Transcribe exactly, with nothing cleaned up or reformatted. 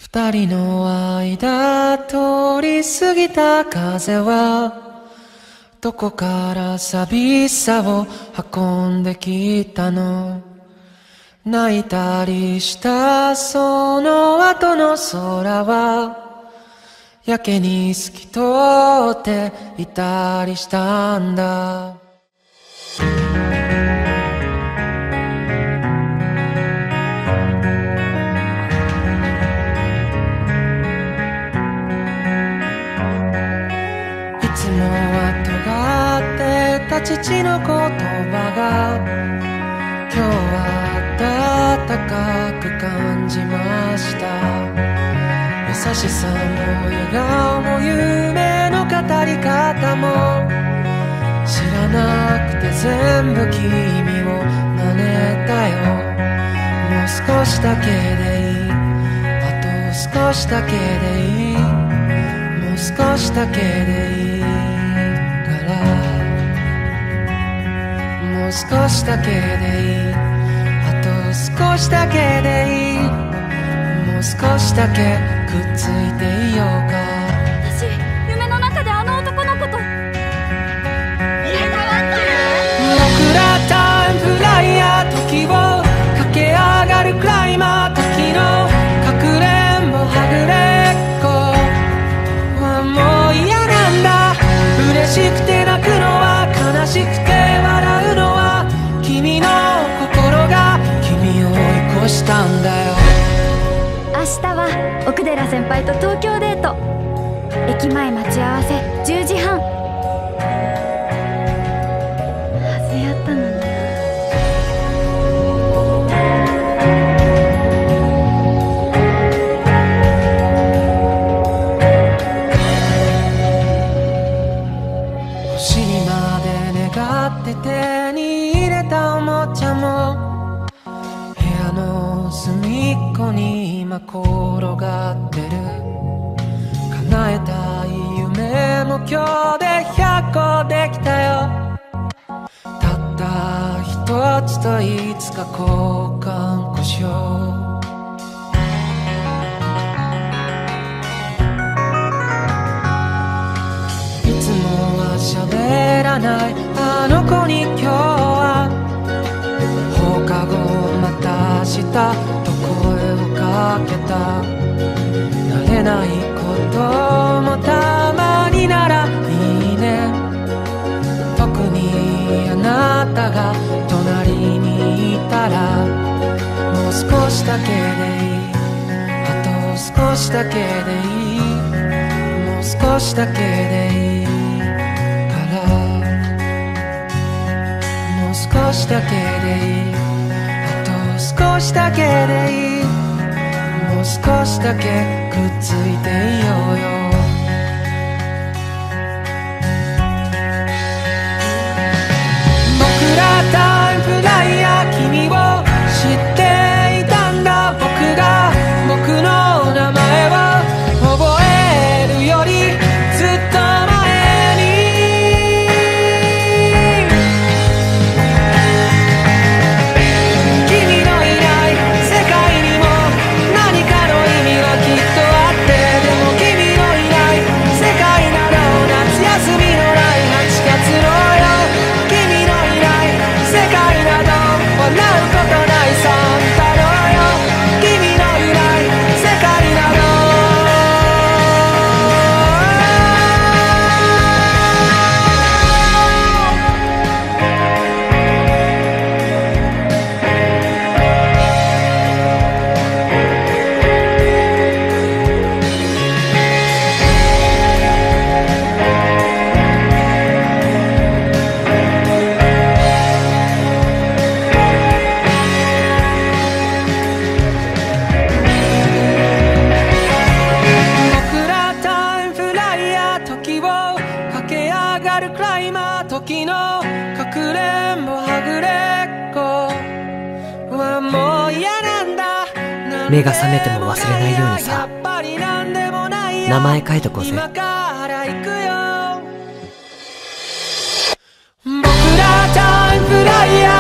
二人の間通り過ぎた風はどこから寂しさを運んできたの。泣いたりしたその後の空はやけに透き通っていたりしたんだ。いつもは尖ってた父の言葉が今日は温かく感じました。優しさも笑顔も夢の語り方も知らなくて全部君を真似たよ。もう少しだけでいい、あと少しだけでいい、もう少しだけでいいから、もう少しだけでいい、あと少しだけでいい、もう少しだけくっついていようか。 私夢の中であの男の子と入れ替わってる。 僕らタイムフライヤー、時を駆け上がるクライマー、時のかくれんぼはぐれっこはもう嫌なんだ。嬉しくて泣くのは悲しくて笑うのは君の心が君を追い越したんだよ。 明日は奥寺先輩と東京デート。駅前待ち合わせじゅうじはん。はずやったのにな。 星にまで願って手に入れたおもちゃも部屋の隅っこに今転がってる。叶えたい夢も今日でひゃっこできたよ。たった一つといつか交換こしよう。いつもは喋らないあの子に今日は放課後また明日と声をかけた。慣れないこともたまにならいいね。特にあなたが隣にいたらもう少しだけでいい、あと少しだけでいい、もう少しだけでいいから、もう少しだけでいい、あと少しだけでいい、もう少しだけくっついていようよ。僕らタイムフライヤー、君を知っていたんだ。僕が僕の名前を覚えるよりずっと前に君のいない世界にも何かの意味がきっとあって、でも君のいない世界なら夏休みのないはちがつのよ。君のいない世界など笑うことないサンタロウよ。君のいない世界など僕らタイムフライヤー、時を駆け上がるクライマー、時のかくれんぼはぐれっこはもう嫌なんだ。 目が覚めても忘れないようにさ、名前書いとこうぜ。 今から行くよ。僕らタイムフライヤー